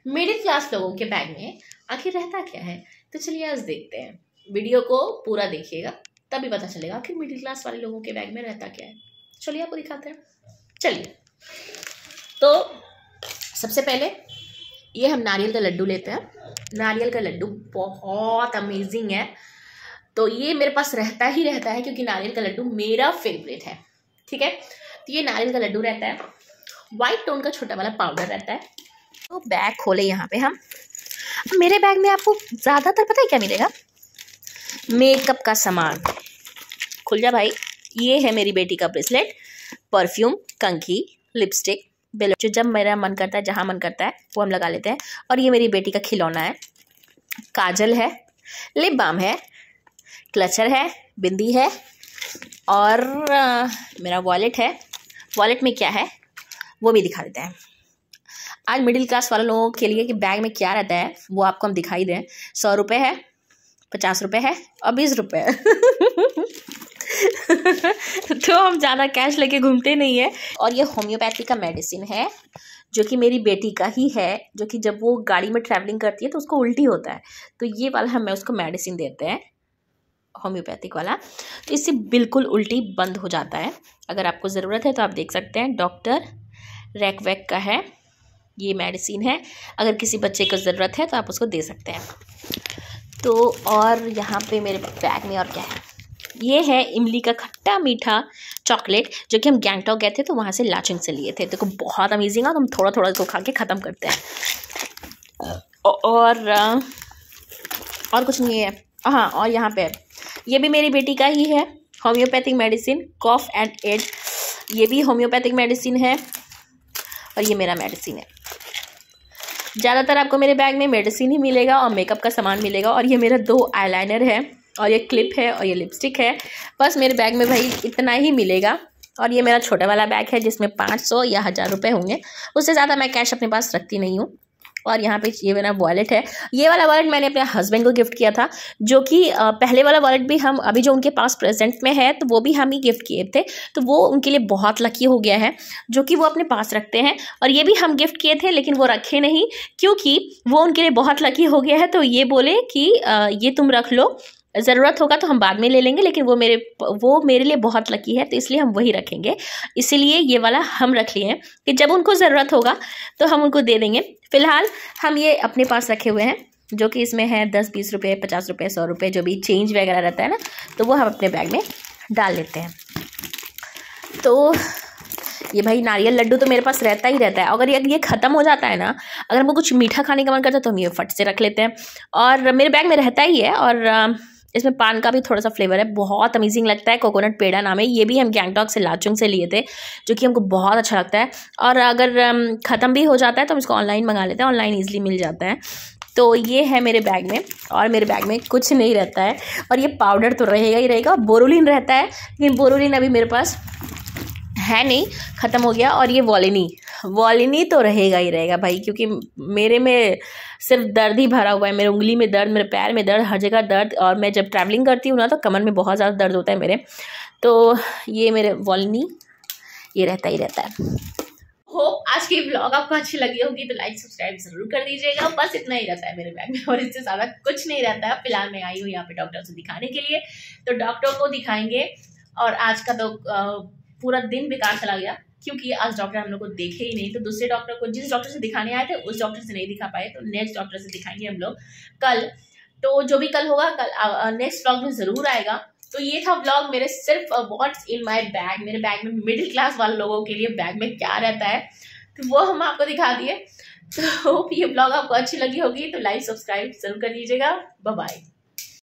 Middle class लोगों के bag में आखिर रहता क्या है? तो चलिए आज देखते हैं। वीडियो को पूरा देखिएगा तभी पता चलेगा आखिर मिडिल क्लास वाले लोगों के बैग में रहता क्या है। चलिए आपको दिखाते हैं। चलिए तो सबसे पहले ये हम नारियल का लड्डू लेते हैं। नारियल का लड्डू बहुत अमेजिंग है, तो ये मेरे पास रहता ही रहता है क्योंकि नारियल का लड्डू मेरा फेवरेट है। ठीक है, तो ये नारियल का लड्डू रहता है। वाइट टोन का छोटा वाला पाउडर रहता है। तो बैग खोले यहाँ पे हम। मेरे बैग में आपको ज़्यादातर पता है क्या मिलेगा? मेकअप का सामान। खुल जा भाई। ये है मेरी बेटी का ब्रेसलेट, परफ्यूम, कंघी, लिपस्टिक, बेलो, जो जब मेरा मन करता है, जहाँ मन करता है वो हम लगा लेते हैं। और ये मेरी बेटी का खिलौना है। काजल है, लिप बाम है, क्लचर है, बिंदी है और मेरा वॉलेट है। वॉलेट में क्या है वो भी दिखा देते हैं। आज मिडिल क्लास वाले लोगों के लिए कि बैग में क्या रहता है वो आपको हम दिखाई दें। 100 रुपये है, 50 रुपये है और 20 रुपये है। तो हम ज़्यादा कैश लेके घूमते नहीं है। और ये होम्योपैथी का मेडिसिन है जो कि मेरी बेटी का ही है, जो कि जब वो गाड़ी में ट्रैवलिंग करती है तो उसको उल्टी होता है, तो ये वाला हमें उसको मेडिसिन देते हैं होम्योपैथिक वाला। तो इससे बिल्कुल उल्टी बंद हो जाता है। अगर आपको ज़रूरत है तो आप देख सकते हैं, डॉक्टर रैकवैक का है ये मेडिसिन है। अगर किसी बच्चे को ज़रूरत है तो आप उसको दे सकते हैं। तो और यहाँ पे मेरे बैग में और क्या है, ये है इमली का खट्टा मीठा चॉकलेट जो कि हम गैंगटॉक गए थे तो वहाँ से लाचुंग से लिए थे। देखो बहुत अमेजिंग है, तो हम थोड़ा थोड़ा इसको खा के ख़त्म करते हैं। और कुछ नहीं है। हाँ, और यहाँ पे ये भी मेरी बेटी का ही है, homeopathic medicine cough and aid. ये भी होम्योपैथिक मेडिसिन है और ये मेरा मेडिसिन है। ज़्यादातर आपको मेरे बैग में मेडिसिन ही मिलेगा और मेकअप का सामान मिलेगा। और ये मेरा 2 आईलाइनर है और ये क्लिप है और ये लिपस्टिक है। बस मेरे बैग में भाई इतना ही मिलेगा। और ये मेरा छोटा वाला बैग है जिसमें 500 या 1000 रुपये होंगे, उससे ज़्यादा मैं कैश अपने पास रखती नहीं हूँ। और यहाँ पे ये मेरा वॉलेट है। ये वाला वॉलेट मैंने अपने हस्बैंड को गिफ्ट किया था, जो कि पहले वाला वॉलेट भी हम अभी जो उनके पास प्रेजेंट में है तो वो भी हम ही गिफ्ट किए थे, तो वो उनके लिए बहुत लकी हो गया है जो कि वो अपने पास रखते हैं। और ये भी हम गिफ्ट किए थे लेकिन वो रखे नहीं क्योंकि वो उनके लिए बहुत लकी हो गया है। तो ये बोले कि ये तुम रख लो, ज़रूरत होगा तो हम बाद में ले लेंगे, लेकिन वो मेरे लिए बहुत लकी है तो इसलिए हम वही रखेंगे। इसीलिए ये वाला हम रख लिए हैं कि जब उनको ज़रूरत होगा तो हम उनको दे देंगे। फ़िलहाल हम ये अपने पास रखे हुए हैं, जो कि इसमें है 10, 20 रुपये, 50 रुपये, 100 रुपये, जो भी चेंज वगैरह रहता है ना, तो वो हम अपने बैग में डाल लेते हैं। तो ये भाई नारियल लड्डू तो मेरे पास रहता ही रहता है। अगर ये ख़त्म हो जाता है ना, अगर हमको कुछ मीठा खाने का मन करता है तो हम ये फट से रख लेते हैं। और मेरे बैग में रहता ही है। और इसमें पान का भी थोड़ा सा फ्लेवर है, बहुत अमेजिंग लगता है। कोकोनट पेड़ा नाम है। ये भी हम गैंगटॉक से लाचुंग से लिए थे, जो कि हमको बहुत अच्छा लगता है। और अगर ख़त्म भी हो जाता है तो हम इसको ऑनलाइन मंगा लेते हैं, ऑनलाइन ईजिली मिल जाता है। तो ये है मेरे बैग में। और मेरे बैग में कुछ नहीं रहता है। और ये पाउडर तो रहेगा ही रहेगा, बोरोलिन रहता है, लेकिन बोरोलिन अभी मेरे पास है नहीं, ख़त्म हो गया। और ये वॉलिनी तो रहेगा ही रहेगा भाई, क्योंकि मेरे में सिर्फ दर्द ही भरा हुआ है। मेरे उंगली में दर्द, मेरे पैर में दर्द, हर जगह दर्द। और मैं जब ट्रैवलिंग करती हूँ ना तो कमर में बहुत ज़्यादा दर्द होता है मेरे। तो ये मेरे वॉलिनी ये रहता ही रहता है। आज की व्लॉग आपको अच्छी लगी होगी तो लाइक सब्सक्राइब जरूर कर दीजिएगा। बस इतना ही रहता है मेरे बैग में और इससे ज़्यादा कुछ नहीं रहता है। फिलहाल मैं आई हूँ यहाँ पे डॉक्टर से दिखाने के लिए, तो डॉक्टर को दिखाएंगे। और आज का तो पूरा दिन बेकार चला गया क्योंकि आज डॉक्टर हम लोग को देखे ही नहीं। तो दूसरे डॉक्टर को, जिस डॉक्टर से दिखाने आए थे उस डॉक्टर से नहीं दिखा पाए, तो नेक्स्ट डॉक्टर से दिखाएंगे हम लोग कल। तो जो भी कल होगा, कल नेक्स्ट व्लॉग में ज़रूर आएगा। तो ये था व्लॉग मेरे सिर्फ व्हाट्स इन माय बैग। मेरे बैग में मिडिल क्लास वाले लोगों के लिए बैग में क्या रहता है तो वो हम आपको दिखा दिए। तो ये व्लॉग आपको अच्छी लगी होगी तो लाइक सब्सक्राइब जरूर कर दीजिएगा। Bye bye.